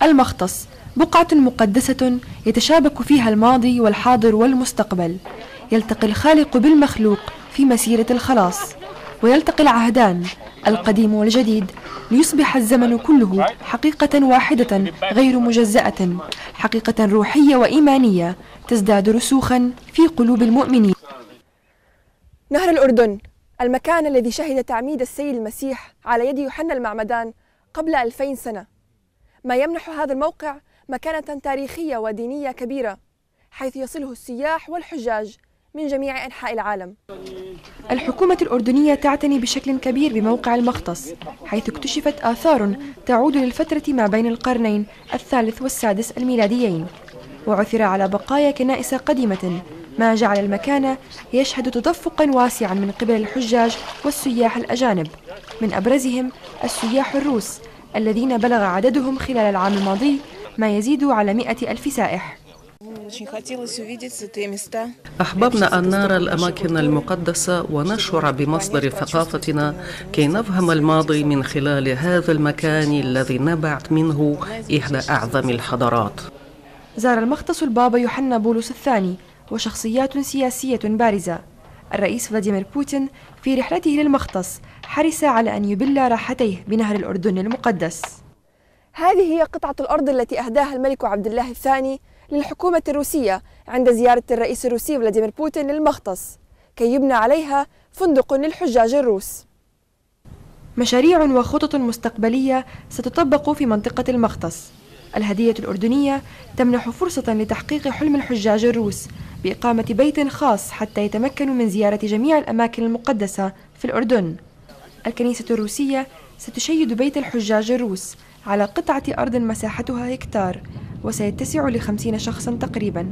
المختص بقعة مقدسة يتشابك فيها الماضي والحاضر والمستقبل، يلتقي الخالق بالمخلوق في مسيرة الخلاص، ويلتقي العهدان القديم والجديد ليصبح الزمن كله حقيقة واحدة غير مجزأة، حقيقة روحية وإيمانية تزداد رسوخا في قلوب المؤمنين. نهر الأردن، المكان الذي شهد تعميد السيد المسيح على يد يوحنا المعمدان قبل 2000 سنة، ما يمنح هذا الموقع مكانة تاريخية ودينية كبيرة، حيث يصله السياح والحجاج من جميع أنحاء العالم. الحكومة الأردنية تعتني بشكل كبير بموقع المختص، حيث اكتشفت آثار تعود للفترة ما بين القرنين الثالث والسادس الميلاديين، وعثر على بقايا كنائس قديمة، ما جعل المكان يشهد تدفقا واسعا من قبل الحجاج والسياح الأجانب، من أبرزهم السياح الروس الذين بلغ عددهم خلال العام الماضي ما يزيد على 100,000 سائح. أحببنا أن نرى الأماكن المقدسة ونشعر بمصدر ثقافتنا كي نفهم الماضي من خلال هذا المكان الذي نبعت منه إحدى أعظم الحضارات. زار المختص البابا يوحنا بولس الثاني وشخصيات سياسية بارزة. الرئيس فلاديمير بوتين في رحلته للمختص حرص على أن يبل راحتيه بنهر الأردن المقدس. هذه هي قطعة الأرض التي أهداها الملك عبد الله الثاني للحكومة الروسية عند زيارة الرئيس الروسي فلاديمير بوتين للمختص، كي يبنى عليها فندق للحجاج الروس. مشاريع وخطط مستقبلية ستطبق في منطقة المختص. الهدية الأردنية تمنح فرصة لتحقيق حلم الحجاج الروس بإقامة بيت خاص حتى يتمكنوا من زيارة جميع الأماكن المقدسة في الأردن. الكنيسة الروسية ستشيد بيت الحجاج الروس على قطعة أرض مساحتها هكتار، وسيتسع ل50 شخصا تقريبا.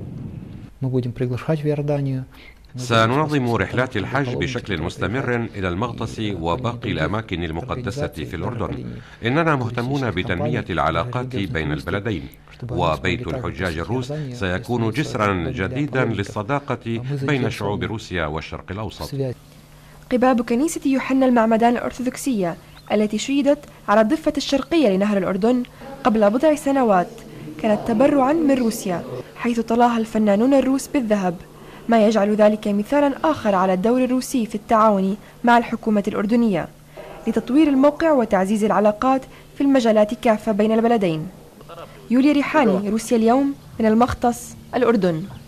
سننظم رحلات الحج بشكل مستمر إلى المغطس وباقي الأماكن المقدسة في الأردن. إننا مهتمون بتنمية العلاقات بين البلدين، وبيت الحجاج الروس سيكون جسرا جديدا للصداقة بين شعوب روسيا والشرق الأوسط. قباب كنيسة يوحنا المعمدان الأرثوذكسية التي شيدت على الضفة الشرقية لنهر الأردن قبل بضع سنوات كانت تبرعا من روسيا، حيث طلاها الفنانون الروس بالذهب، ما يجعل ذلك مثالا آخر على الدور الروسي في التعاون مع الحكومة الأردنية لتطوير الموقع وتعزيز العلاقات في المجالات كافة بين البلدين. يوليا ريحاني، روسيا اليوم، من المختص، الأردن.